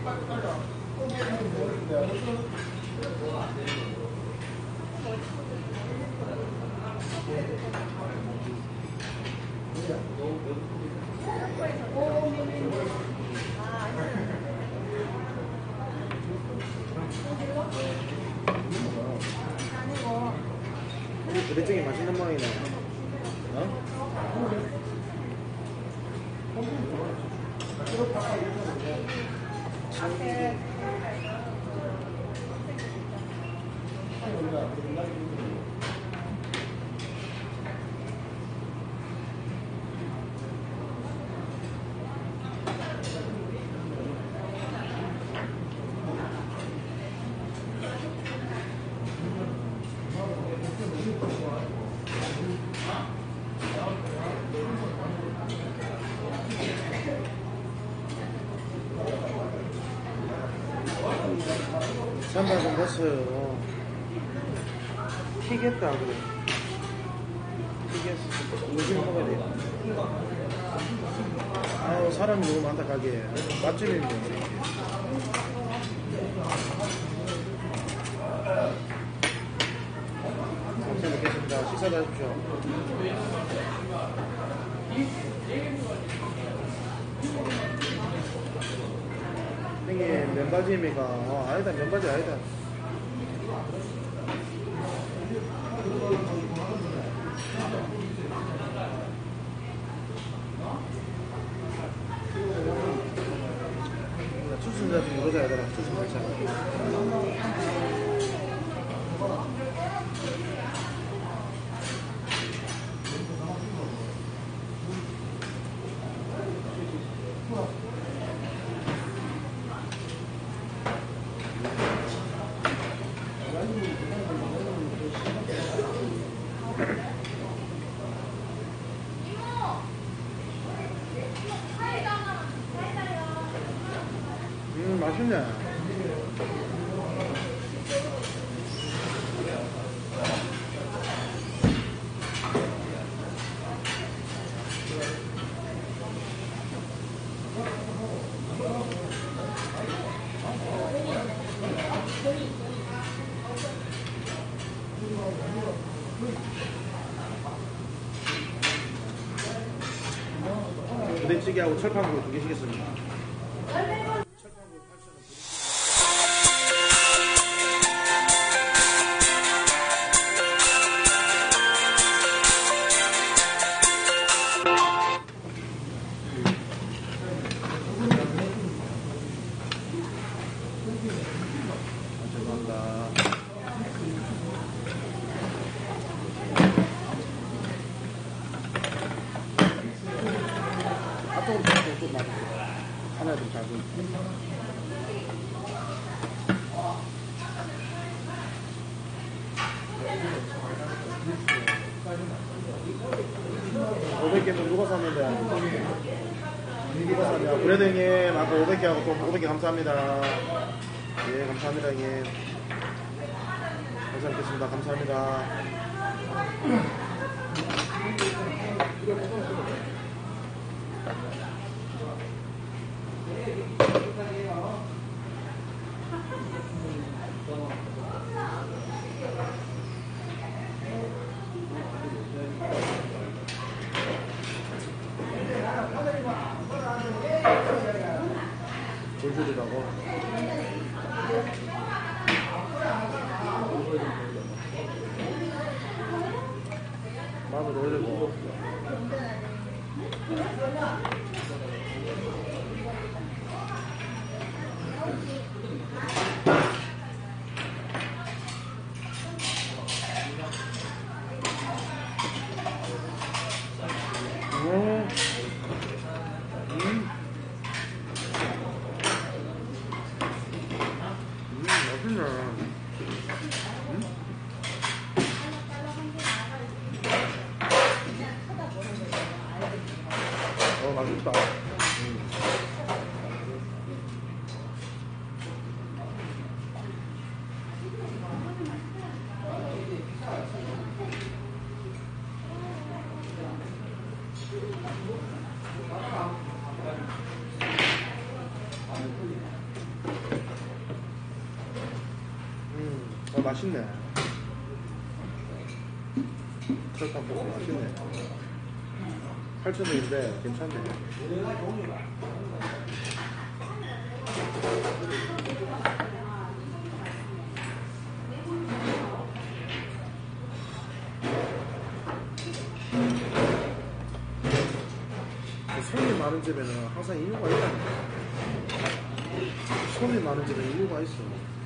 부대찌개 맛있는 모양이네. 어? 잠깐 좀 됐어요. 튀겠다 그래. 튀겠어. 요즘 먹어야 돼. 아우 사람이 너무 많다 가게에. 맛집인데. 잘 먹겠습니다. 식사도 하십시오. 이게 면바지입니까? 아니다, 면바지 아니다. 추순자 좀 물어줘야 되나? 추순자. 맛있네. 부대찌개하고 철판구이 2개 시겠습니다. 하나 좀 작은. 500개는 누가 샀는데? 누가 샀냐? 그래도 형님, 아까 500개하고 또 500개 감사합니다. 예, 감사합니다, 형님. 잘 먹겠습니다. 감사합니다. 돌주리라고. 마늘 올리고. 맛있다. 맛있네. 설탕 볶음 맛있네. 8,000원인데 괜찮네. 손이 많은 집에는 항상 이유가 있다니까. 손이 많은 집에는 이유가 있어.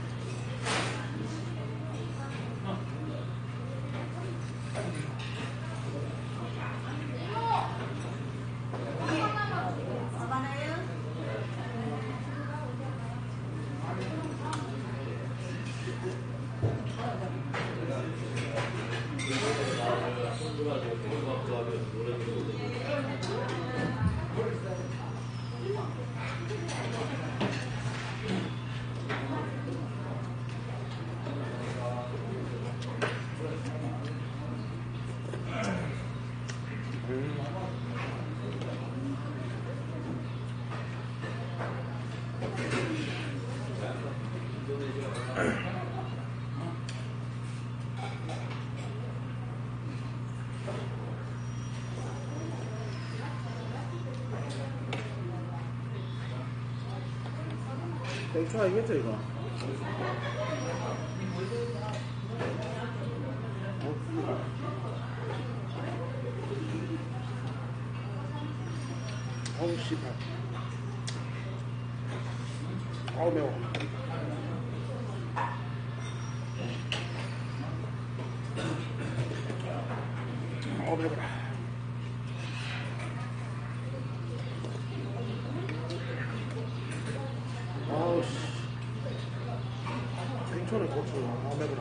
땡초 알겠죠 이거? 어우 씨발. 아우 매워. 아우 매워라. 아우 씨. 생초는 고추. 아우 매워라.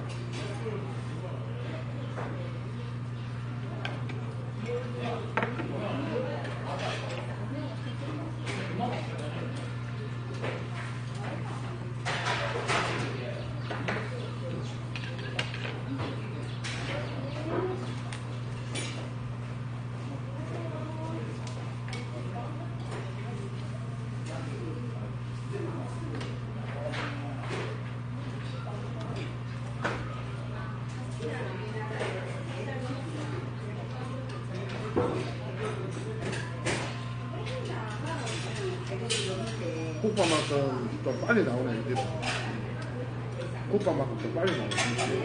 국밥만큼 좀 빨리 나오네 이제. 국밥만큼 좀 빨리 나오네.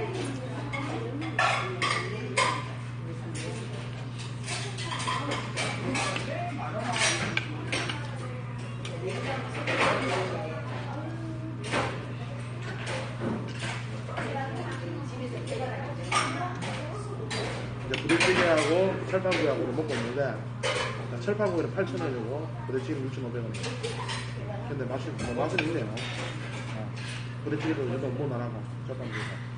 이제 부대찌개하고 철판구이하고 먹고 있는데, 철판구이는 8,000원이고 부대찌개는 6,500원. 근데 맛은 있네요. 부대찌개도 요즘 무난하고 철판구이가.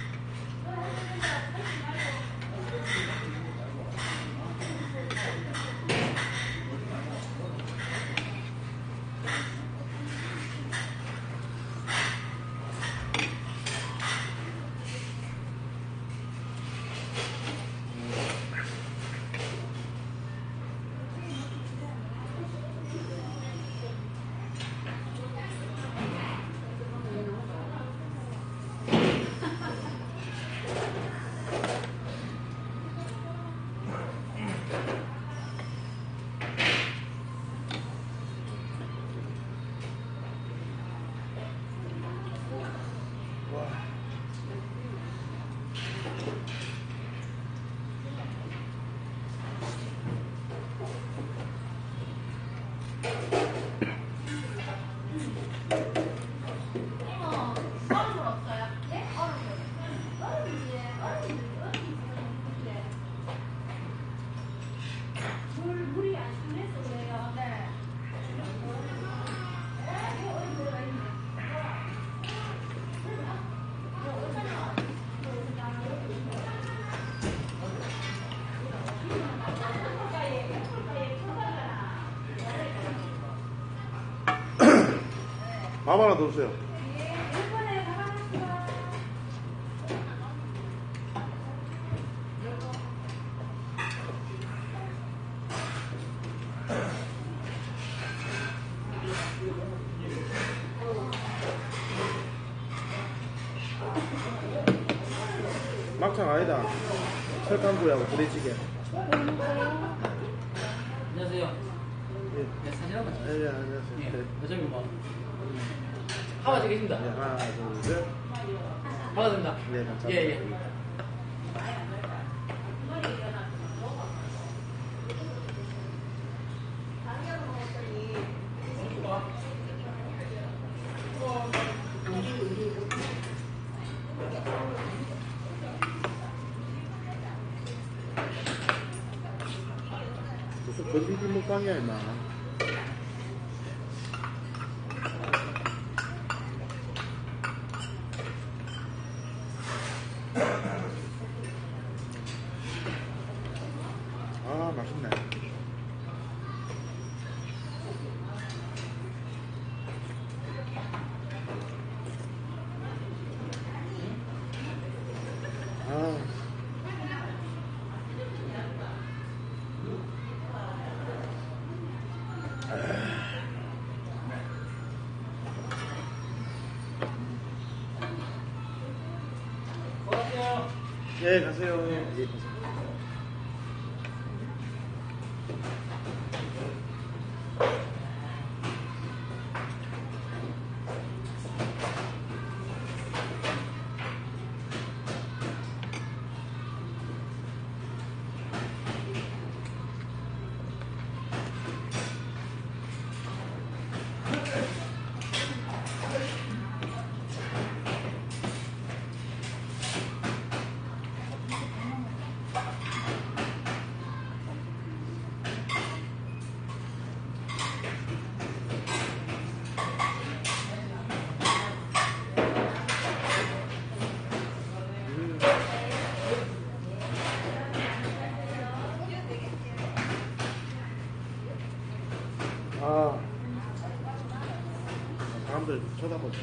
밥 하나 더 주세요. 막창 아니다. 철강구이하고 부대찌개. 안녕하세요. 예. 네, 사진 한번 찍으세요. 예, 안녕하세요. 예, 네. 어차피 뭐 하나 찍겠습니다. 네, 하나, 둘, 셋. 반갑습니다. 네, 감사합니다. 예, 예. 무슨 건디기 먹방이야, 임마. 아, 맛있네. 아. 예, 가세요. 예, 가세요. 아, 사람들 쳐다보죠.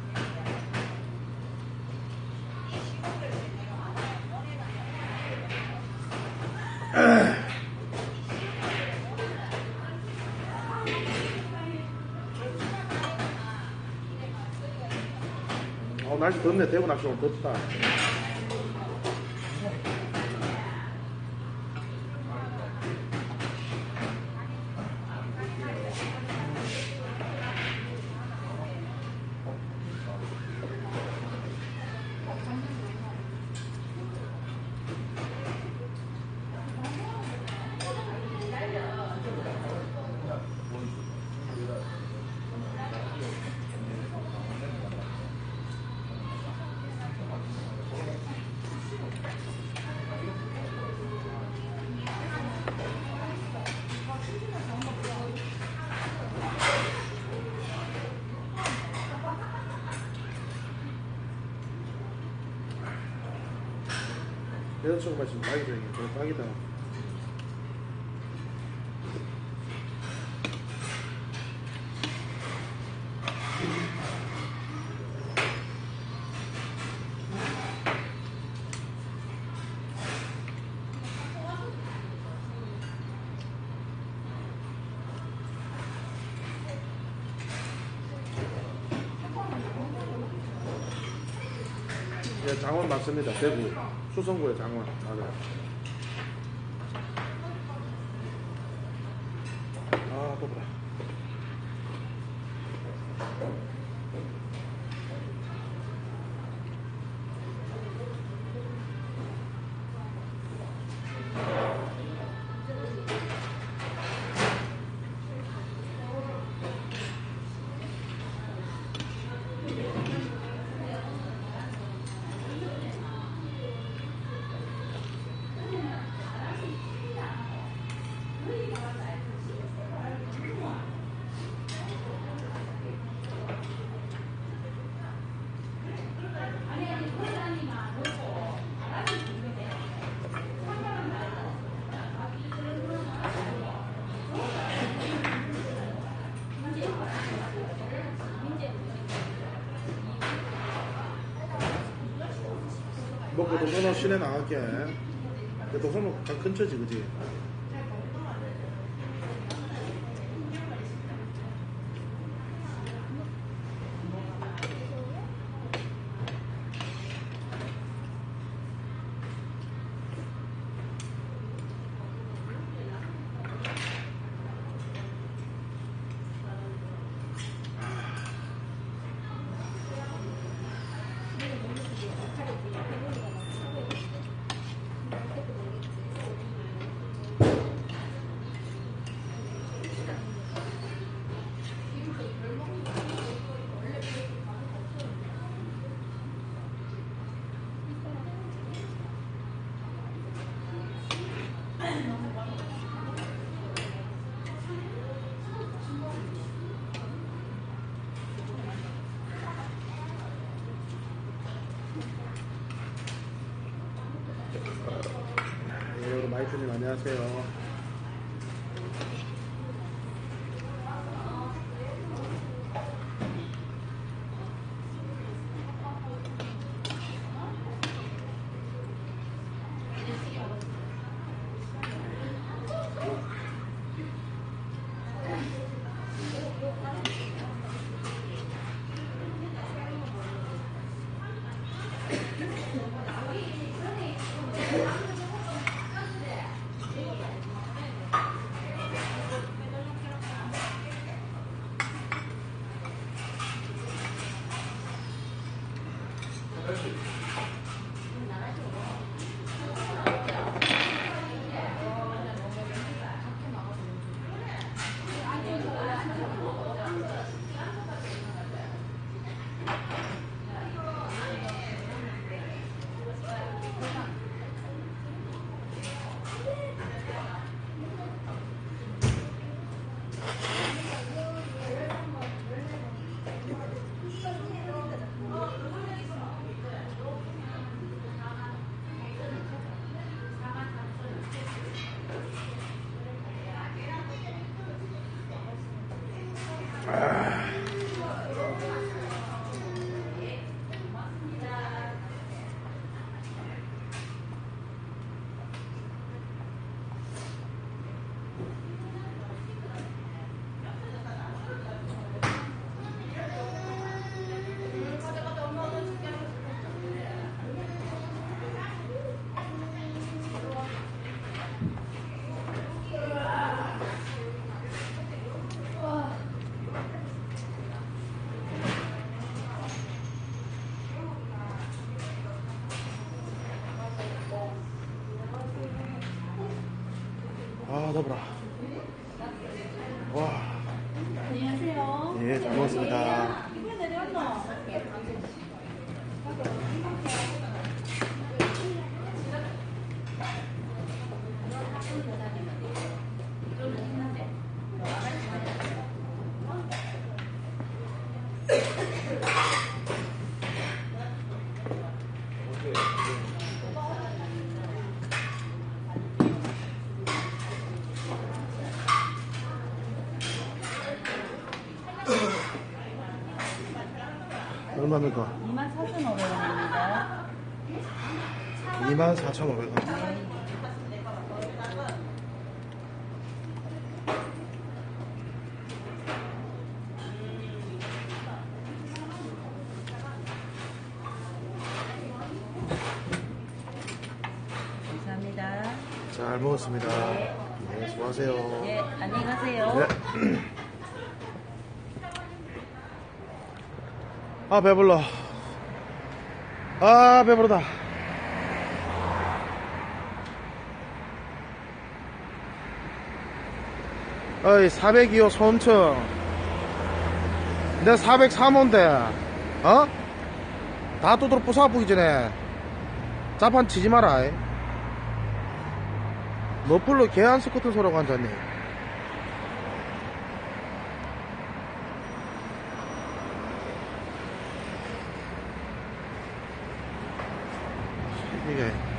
날씨 덥네. 대구 낚시 오늘 덥다. 배ద초가 맛있으면 딱이다. 이게 딱이다. 예, 장원 맞습니다. 대구 수성구의 장원 맞아요. 아, 또보라. 먹고 도선호 시내 나갈게. 도선호 근처지, 그지? 대표님 안녕하세요. 아, 더불어. 와. 안녕하세요. 예, 잘 먹었습니다. 이거 내려왔노? 얼마입니까? 24,500원입니다. 24,500원. 감사합니다. 잘 먹었습니다. 네, 수고하세요. 예, 안녕히 가세요. 네. 아, 배불러. 아, 배부르다. 어이, 402호 손층. 내 403호인데, 어? 다 두드러 부숴보기 전에 자판 치지 마라. 너플로 개안 스커트 소라고 앉았니? 이게